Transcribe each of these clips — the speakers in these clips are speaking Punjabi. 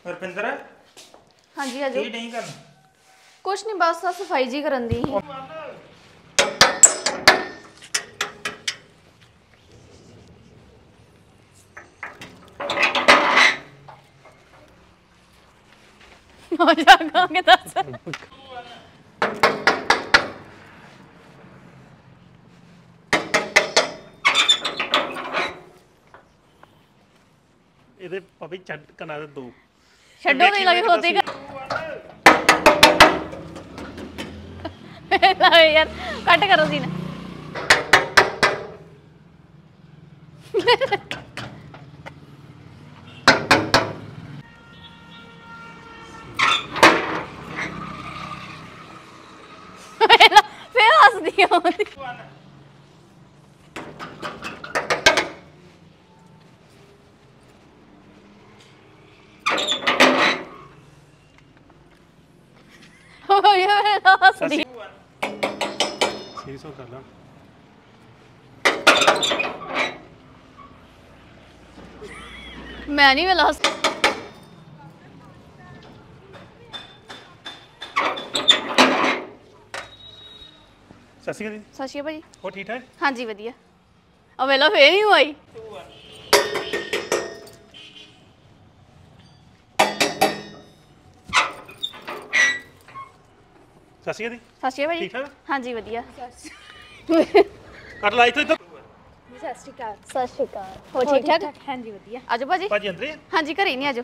ਰੁਪਿੰਦਰ हाँ जी आजो ਕੀ ਨਹੀਂ ਕਰਨਾ कुछ नहीं बस आ सफाई जी करन दी ही हो जाएगा दस ਇਹਦੇ ਭਾਵੇਂ ਚੱਟ ਕਨਾ ਦੇ ਦੋ छड्डो नहीं लगे होती यार कट करो सीन फिर हंस दी हंस दी 600 ਕਰ ਲਾ मैं नहीं मिला हंस ਸਤਿ ਸ਼੍ਰੀ ਅਕਾਲ ਜੀ सत श्री भाजी ਹੋ ਠੀਕ ਠਾਕ हाँ जी वधिया अब वेला फिर नहीं हुई ਸਤਿ ਸ਼੍ਰੀ ਅਕਾਲ ਜੀ सत श्री भाजी ठीक ठाक? हाँ जी वधिया ਕੱਟ ਲਾ ਇੱਥੋਂ ਇੱਥੋਂ सत श्री अकाल हो ठीक ठाक हाँ जी वधिया आजो भाजी ਭਾਜੀ ਅੰਦਰੇ हाँ जी घरे नहीं आजो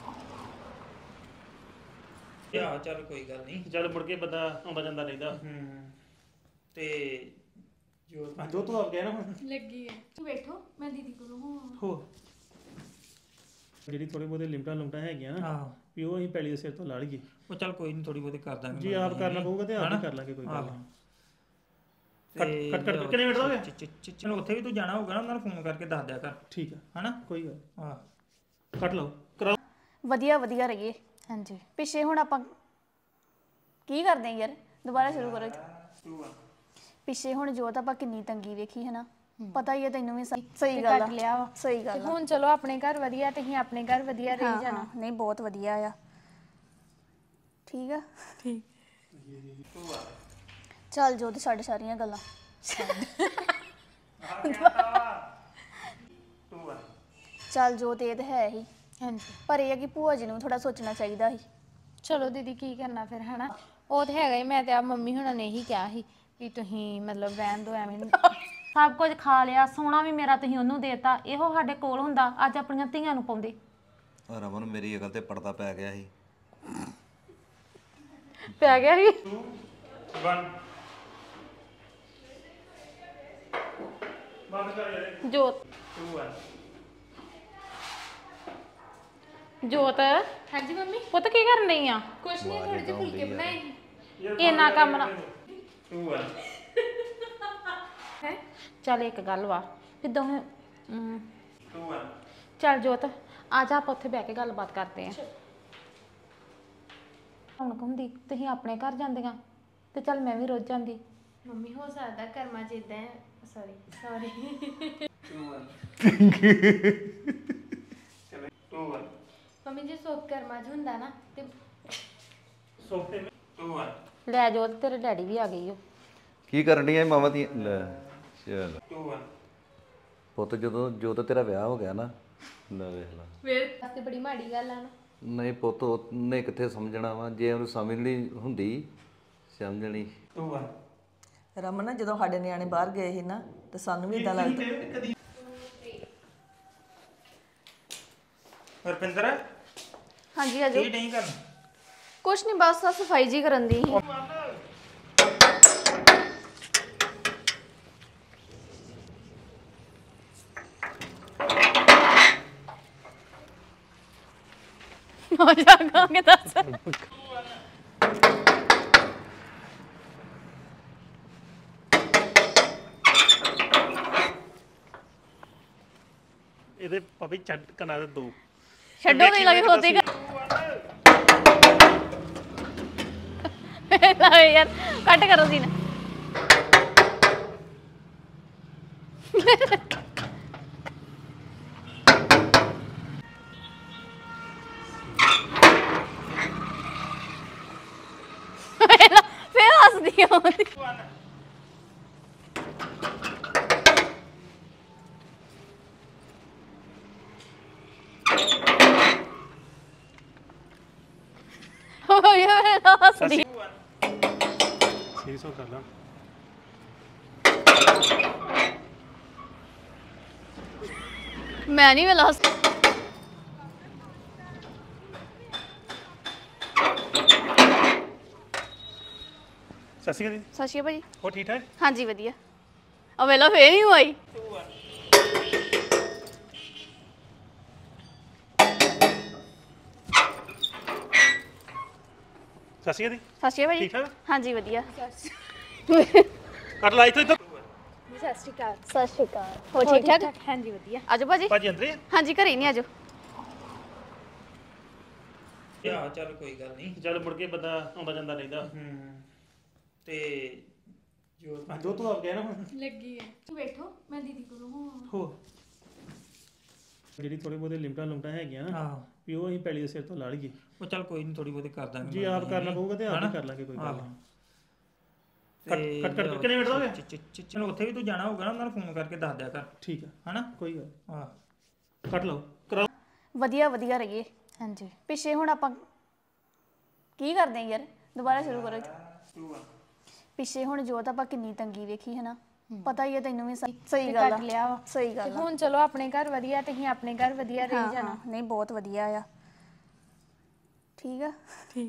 ਯਾ ਚੱਲ ਕੋਈ ਗੱਲ ਨਹੀਂ ਚੱਲ ਮੁੜ ਕੇ ਬੰਦਾ ਆਉਂਦਾ ਜਾਂਦਾ ਰਹਿੰਦਾ ਤੇ ਜੋ ਜੋ ਤੂੰ ਆਪ ਗਿਆ ਨਾ ਹੁਣ ਲੱਗੀ ਹੈ ਤੂੰ ਬੈਠੋ ਮੈਂ ਦੀਦੀ ਕੋਲੋਂ ਹੋ ਜਿਹੜੀ ਥੋੜੀ ਬਹੁਤੇ ਲਿਮਟਾਂ ਹੈਗੀਆਂ ਨਾ ਆਹੋ ਵੀ ਉਹ ਅਸੀਂ ਪੈਲੀ ਦੇ ਸਿਰ ਤੋਂ ਲਾ ਲਈਏ ਉਹ ਚੱਲ ਕੋਈ ਨਹੀਂ ਥੋੜੀ ਬਹੁਤੀ ਕਰ ਦਾਂਗੇ ਜੇ ਆਪ ਕਰਨਾ ਪਊਗਾ ਤੇ ਆਪ ਹੀ ਕਰ ਲਾਂਗੇ ਕੋਈ ਗੱਲ ਆਹੋ। ਨਹੀਂ ਕੱਟ ਕਿੰਨੇ ਮਿੰਟ ਹੋ ਗਏ ਚਲੋ ਉੱਥੇ ਵੀ ਤੂੰ ਜਾਣਾ ਹੋਊਗਾ ਨਾ ਉਹਨਾਂ ਨੂੰ ਫੋਨ ਕਰਕੇ ਦੱਸ ਦਿਆ ਕਰ ਠੀਕ ਆ ਹਨਾ ਕੋਈ ਗੱਲ ਹਾਂ ਕੱਟ ਲਓ ਕਰਾਓ ਵਧੀਆ ਵਧੀਆ ਰਹੀਏ ਹਾਂਜੀ ਪਿੱਛੇ ਹੁਣ ਆਪਾਂ ਕੀ ਕਰਦੇ ਆ ਯਾਰ ਦੁਬਾਰਾ ਸ਼ੁਰੂ ਕਰੋ ਪਿੱਛੇ ਹੁਣ ਜੋਤ ਆਪਾਂ ਕਿੰਨੀ ਤੰਗੀ ਵੇਖੀ ਹੈ ਨਾ ਪਤਾ ਹੀ ਹੈ ਤੈਨੂੰ ਵੀ ਸਹੀ ਗੱਲ ਆ ਕੱਟ ਲਿਆ ਵਾ। ਸਹੀ ਗੱਲ ਆ ਹੁਣ ਚਲੋ ਆਪਣੇ ਘਰ ਵਧੀਆ ਤੇ ਅਸੀਂ ਆਪਣੇ ਘਰ ਵਧੀਆ ਰਹੀ ਹਾਂ, ਜਾਣਾ ਹਾਂ, ਨਹੀਂ ਬਹੁਤ ਵਧੀਆ ਆ ਠੀਕ ਆ ਠੀਕ ਚੱਲ ਜੋਤ ਛੱਡ ਸਾਰੀਆਂ ਗੱਲਾਂ ਚੱਲ ਜੋਤ ਇਹ ਤਾਂ ਹੈ ਹੀ ਹਾਂਜੀ ਪਰ ਇਹ ਆ ਕਿ ਭੂਆ ਜੀ ਨੂੰ ਥੋੜਾ ਸੋਚਣਾ ਚਾਹੀਦਾ ਸੀ ਚਲੋ ਦੀਦੀ ਕੀ ਕਰਨਾ ਫਿਰ ਹਨਾ ਉਹ ਤੇ ਹੈਗਾ ਹੀ ਮੈਂ ਤੇ ਆ ਮੰਮੀ ਹੁਣਾਂ ਨੇ ਇਹੀ ਕਿਹਾ ਸੀ ਵੀ ਤੁਸੀਂ ਮਤਲਬ ਰਹਿਣ ਦੋ ਐਵੇਂ ਸਭ ਕੁਝ ਖਾ ਲਿਆ ਸੋਨਾ ਵੀ ਮੇਰਾ ਤੁਸੀਂ ਉਹਨੂੰ ਦੇਤਾ ਇਹੋ ਸਾਡੇ ਕੋਲ ਹੁੰਦਾ ਅੱਜ ਆਪਣੀਆਂ ਧੀਆਂ ਨੂੰ ਪਾਉਂਦੇ ਰਮਨ ਮੇਰੀ ਅਕਲ ਤੇ ਪੜਦਾ ਪੈ ਗਿਆ ਸੀ ਪੈ ਗਿਆ ਸੀ 1 ਬੰਦ ਕਰ ਯਾਰ ਜੋਤ 2 ਜੋਤ ਹਾਂਜੀ ਮੰਮੀ ਪੁੱਤ ਕੀ ਕਰਨ ਡਈ ਆ ਕੁਛ ਨਹੀਂ ਥੋੜੇ ਜਿਹੇ ਫੁਲਕੇ ਬਣਾਏ ਸੀ ਇੰਨਾ ਕੰਮ ਨਾ 2 ਹੈ ਚੱਲ ਇੱਕ ਗੱਲ ਵਾ ਵੀ ਦੋਵੇਂ 2 ਚੱਲ ਜੋਤ ਆ ਜਾ ਆਪਾਂ ਉੱਥੇ ਬਹਿ ਕੇ ਗੱਲਬਾਤ ਕਰਦੇ ਆਂ ਹੁਣ ਕਹਿੰਦੀ ਤੁਸੀਂ ਆਪਣੇ ਘਰ ਜਾਂਦੀਆਂ ਤੇ ਚੱਲ ਮੈਂ ਵੀ ਰੋਜ਼ ਜਾਂਦੀ ਮੰਮੀ ਹੋ ਸਕਦਾ ਕਰਮਾ ਚ ਇਦਾਂ ਸੌਰੀ 2 ਮੰਮੀ ਜੇ ਸੋਖ ਕਰਮਾ ਚ ਹੁੰਦਾ ਨਾ ਤੇ ਸੋਫੇ 2 ਲੈ ਜੋਤ ਤੇਰੇ ਡੈਡੀ ਵੀ ਆ ਗਈ ਓ ਕੀ ਕਰਨ ਡੀਆਂ ਮਾਵਾ ਦੀ ਲੈ ਚੱਲ 2 ਪੁੱਤ ਜਦੋਂ ਤਾਂ ਤੇਰਾ ਵਿਆਹ ਹੋ ਗਿਆ ਨਾ ਲੈ ਵੇਖ ਲਾ ਵੇਰ ਵਾਸਤੇ ਬੜੀ ਮਾੜੀ ਗੱਲ ਆ ਨਾ ਨਹੀਂ ਪੁੱਤ ਉਹਨੇ ਕਿੱਥੇ ਸਮਝਣਾ ਵਾ ਜੇ ਉਹਨੂੰ ਸਮਝਣੀ ਹੁੰਦੀ ਸਮਝਣੀ 2 ਰਮਨ ਜਦੋਂ ਸਾਡੇ ਨਿਆਣੇ ਬਾਹਰ ਗਏ ਸੀ ਨਾ ਤੇ ਸਾਨੂੰ ਵੀ ਇਦਾਂ ਲੱਗਦਾ ਰੁਪਿੰਦਰ हाँ जी आजो ਕੀ ਨਹੀਂ ਕਰਨਾ कुछ नहीं बस आ सफाई जी करन दी ही हो जाएगा दस ਇਹਦੇ ਭਾਵੇਂ ਚੱਟ ਕਨਾ ਦੇ ਦੋ ਛੱਡੋ ਨਹੀਂ ਲਗੇ ਹੋਤੀ यार कट करो सीन ਨਹੀਂ ਆਉਂਦੀ ਹੋਏ ਹੋਏ ਹੱਸਦੀ ਸੀਰੀਅਸ ਹੋ ਕਰ ਲਾ ਮੈਂ ਨਹੀਂ ਵੇਲਾ ਹੱਸ ਸਤਿ ਸ਼੍ਰੀ ਅਕਾਲ ਜੀ ਸਤਿ ਸ਼੍ਰੀ ਅਕਾਲ ਭਾਜੀ ਹੋ ਠੀਕ ਠਾਕ ਹਾਂਜੀ ਵਧੀਆ ਆ ਵੇਲਾ ਫੇਰ ਨਹੀਂ ਹੋਈ ਸਤਿ ਸ਼੍ਰੀ ਅਕਾਲ ਜੀ ਸਤਿ ਸ਼੍ਰੀ ਅਕਾਲ ਠੀਕ ਭਾਜੀ ਠਾਕ ਹਾਂਜੀ ਵਧੀਆ ਕੱਟ ਲਾ ਇੱਥੋਂ ਇੱਧਰ ਸਤਿ ਸ਼੍ਰੀ ਅਕਾਲ ਹੋ ਠੀਕ ਠਾਕ ਹਾਂਜੀ ਵਧੀਆ ਆਜੋ ਭਾਜੀ ਭਾਜੀ ਅੰਦਰ ਹੀ ਆ? ਹਾਂਜੀ ਘਰੇ ਨਹੀਂ ਆਜੋ ਯਾ ਚੱਲ ਕੋਈ ਗੱਲ ਨਹੀਂ ਚੱਲ ਮੁੜ ਕੇ ਬੰਦਾ ਆਉਂਦਾ ਜਾਂਦਾ ਰਹਿੰਦਾ ਤੇ ਜੋ ਜੋ ਤੂੰ ਆਪ ਗਿਆ ਨਾ ਹੁਣ ਬੈਠੋ ਮੈਂ ਦੀਦੀ ਕੋਲੋਂ ਹੋ ਜਿਹੜੀ ਥੋੜੀ ਬਹੁਤੇ ਲਿਮਟਾਂ ਹੈਗੀਆਂ ਨਾ ਆਹੋ ਵੀ ਉਹ ਅਸੀਂ ਪੈਲੀ ਦੇ ਸਿਰ ਤੋਂ ਲਾ ਲਈਏ ਉਹ ਚੱਲ ਕੋਈ ਨਹੀਂ ਥੋੜੀ ਬਹੁਤੀ ਕਰ ਦਾਂਗੇ ਜੇ ਆਪ ਕਰਨਾ ਪਊਗਾ ਤੇ ਆਪ ਹੀ ਕਰ ਲਾਂਗੇ ਕੋਈ ਗੱਲ ਆਹੋ। ਨਹੀਂ ਕੱਟ ਕਿੰਨੇ ਮਿੰਟ ਦਾ ਹੋ ਗਿਆ ਚਲੋ ਉੱਥੇ ਵੀ ਤੂੰ ਜਾਣਾ ਹੋਊਗਾ ਨਾ ਉਹਨਾਂ ਨੂੰ ਫੋਨ ਕਰਕੇ ਦੱਸ ਦਿਆ ਕਰ ਠੀਕ ਆ ਹਨਾ ਕੋਈ ਗੱਲ ਹਾਂ ਕੱਟ ਲਓ ਕਰਾਓ ਵਧੀਆ ਵਧੀਆ ਰਹੀਏ ਹਾਂਜੀ ਪਿੱਛੇ ਹੁਣ ਆਪਾਂ ਕੀ ਕਰਦੇ ਆਂ ਯਾਰ ਦੁਬਾਰਾ ਸ਼ੁਰੂ ਕਰੋ ਪਿੱਛੇ ਹੁਣ ਜੋਤ ਆਪਾਂ ਕਿੰਨੀ ਤੰਗੀ ਵੇਖੀ ਹੈ ਨਾ ਪਤਾ ਹੀ ਹੈ ਤੈਨੂੰ ਵੀ ਸਹੀ ਗੱਲ ਆ ਕੱਟ ਲਿਆ ਵਾ ਸਹੀ ਗੱਲ ਆ ਹੁਣ ਚਲੋ ਆਪਣੇ ਘਰ ਵਧੀਆ ਤੇ ਅਸੀਂ ਆਪਣੇ ਘਰ ਵਧੀਆ ਰਹੀ ਹਾਂ, ਜਾਣਾ ਹਾਂ, ਨਹੀਂ ਬਹੁਤ ਵਧੀਆ ਆ ਠੀਕ ਆ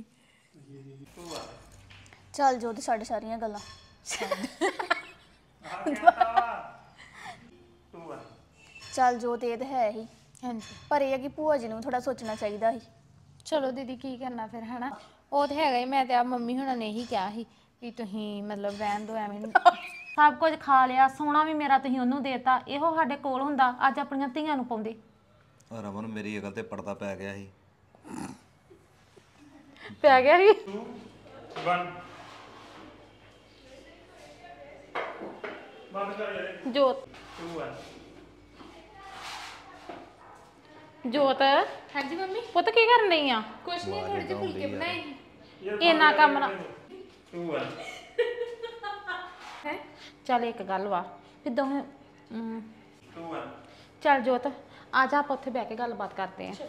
ਚੱਲ ਜੋਤ ਛੱਡ ਸਾਰੀਆਂ ਗੱਲਾਂ ਚੱਲ ਜੋਤ ਇਹ ਤਾਂ ਹੈ ਹੀ ਹਾਂਜੀ ਪਰ ਇਹ ਹੈ ਕਿ ਭੂਆ ਜੀ ਨੂੰ ਥੋੜਾ ਸੋਚਣਾ ਚਾਹੀਦਾ ਸੀ ਚਲੋ ਦੀਦੀ ਕੀ ਕਰਨਾ ਫਿਰ ਹਨਾ ਉਹ ਤੇ ਹੈਗਾ ਹੀ ਮੈਂ ਤੇ ਆ ਮੰਮੀ ਹੁਣਾਂ ਨੇ ਇਹੀ ਕਿਹਾ ਸੀ ਵੀ ਤੁਸੀਂ ਮਤਲਬ ਰਹਿਣ ਦੋ ਐਵੇਂ ਨੀ। ਸਭ ਕੁਝ ਖਾ ਲਿਆ ਸੋਨਾ ਵੀ ਮੇਰਾ ਤੁਸੀਂ ਉਹਨੂੰ ਦੇਤਾ ਇਹੋ ਸਾਡੇ ਕੋਲ ਹੁੰਦਾ ਅੱਜ ਆਪਣੀਆਂ ਧੀਆਂ ਨੂੰ ਪਾਉਂਦੇ ਰਮਨ ਮੇਰੀ ਅਕਲ ਤੇ ਪੜਦਾ ਪੈ ਗਿਆ ਸੀ ਪੈ ਗਿਆ ਸੀ 1 ਜੋਤ 2 ਜੋਤ ਹਾਂਜੀ ਮੰਮੀ ਪੁੱਤ ਕੀ ਕਰਨ ਡਈ ਆ ਕੁਛ ਨਹੀਂ ਥੋੜੇ ਜਿਹੇ ਫੁਲਕੇ ਬਣਾਏ ਸੀ ਇੰਨਾ ਕੰਮ ਨਾ 2 ਹੈ ਚੱਲ ਇੱਕ ਗੱਲ ਵਾ ਵੀ ਦੋਵੇਂ 2 ਚੱਲ ਜੋਤ ਆ ਜਾ ਆਪਾਂ ਉੱਥੇ ਬਹਿ ਕੇ ਗੱਲਬਾਤ ਕਰਦੇ ਆਂ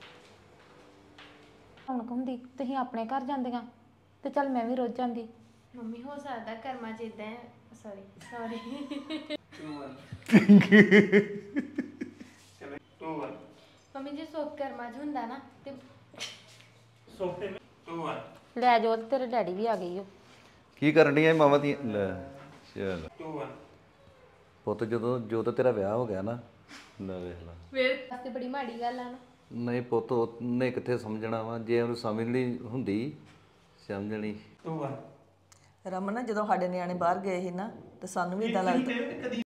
ਹੁਣ ਹੁੰਦੀ ਤੁਸੀਂ ਆਪਣੇ ਘਰ ਜਾਂਦੀਆਂ ਤੇ ਚੱਲ ਮੈਂ ਵੀ ਰੋਜ਼ ਜਾਂਦੀ ਮੰਮੀ ਹੋ ਸਕਦਾ ਕਰਮਾ ਚ ਇਦਾਂ ਸੌਰੀ 2 ਮੰਮੀ ਜੇ ਸੋਖ ਕਰਮਾ ਚ ਹੁੰਦਾ ਨਾ ਤੇ ਸੋਫੇ 2 ਲੈ ਜੋਤ ਤੇਰੇ ਡੈਡੀ ਵੀ ਆ ਗਈ ਓ ਕੀ ਕਰਨ ਡੀਆਂ ਮਾਵਾਂ ਦੀਆਂ ਲੈ ਚੱਲ 2 ਪੁੱਤ ਜਦੋਂ ਤੇਰਾ ਵਿਆਹ ਹੋ ਗਿਆ ਨਾ ਲੈ ਵੇਖ ਲਾ ਵੇਰ ਵਾਸਤੇ ਬੜੀ ਮਾੜੀ ਗੱਲ ਆ ਨਾ ਨਹੀਂ ਪੁੱਤ ਉਹਨੇ ਕਿੱਥੇ ਸਮਝਣਾ ਵਾ ਜੇ ਉਹਨੂੰ ਸਮਝ ਲਈ ਹੁੰਦੀ ਸਮਝਣੀ 2 ਰਮਨ ਜਦੋਂ ਸਾਡੇ ਨਿਆਣੇ ਬਾਹਰ ਗਏ ਸੀ ਨਾ ਤੇ ਸਾਨੂੰ ਵੀ ਇਦਾਂ ਲੱਗਦਾ